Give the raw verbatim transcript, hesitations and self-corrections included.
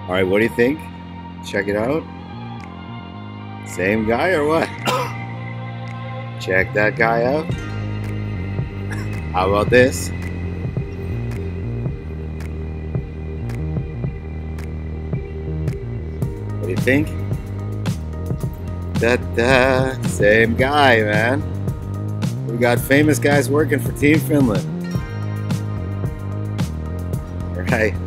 All right, what do you think? Check it out. Same guy or what? Check that guy out. How about this? What do you think? Da-da, same guy, man. We got famous guys working for Team Finland. All right.